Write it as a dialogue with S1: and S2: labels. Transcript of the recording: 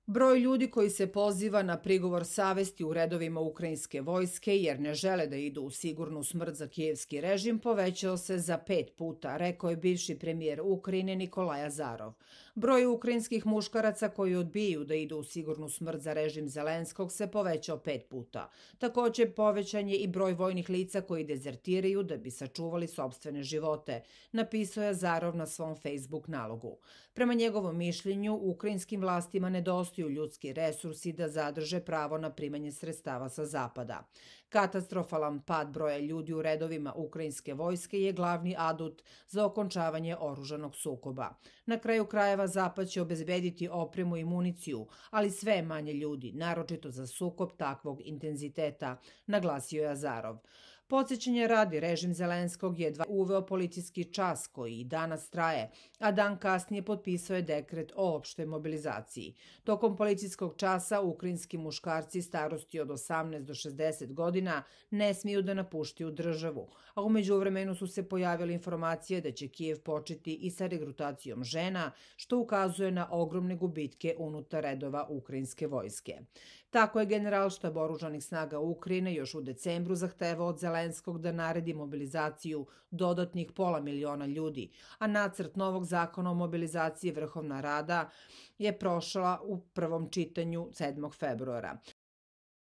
S1: Broj ljudi koji se poziva na prigovor savesti u redovima ukrajinske vojske jer ne žele da idu u sigurnu smrt za kijevski režim povećao se za 5 puta, rekao je bivši premijer Ukrajine Nikolaj Azarov. Broj ukrajinskih muškaraca koji odbijaju da idu u sigurnu smrt za režim Zelenskog se povećao 5 puta. Takođe, povećan je i broj vojnih lica koji dezertiraju da bi sačuvali sopstvene živote, napisao je Azarov na svom Facebook nalogu. Prema njegovom mišljenju, ukrajinskim vlastima nedostaju ljudski resursi da zadrže pravo na primanje sredstava sa zapada. Katastrofalan pad broja ljudi u redovima ukrajinske vojske je glavni adut za okončavanje oružanog sukoba. Na kraju krajeva Zapad će obezbediti opremu i municiju, ali sve manje ljudi, naročito za sukob takvog intenziteta, naglasio je Azarov. Podsjećanje radi, režim Zelenskog je uveo policijski čas koji i danas traje, a dan kasnije potpisao je dekret o opštoj mobilizaciji. Tokom policijskog časa ukrajinski muškarci starosti od 18 do 60 godina ne smiju da napuštaju državu, a u međuvremenu su se pojavile informacije da će Kijev početi i sa regrutacijom žena, što ukazuje na ogromne gubitke unutar redova ukrajinske vojske. Tako je Generalštab oružanih snaga Ukrajine još u decembru zahtevao od Zelenskog da naredi mobilizaciju dodatnih 500.000 ljudi, a nacrt novog zakona o mobilizaciji Vrhovna Rada je prošla u prvom čitanju 7. februara.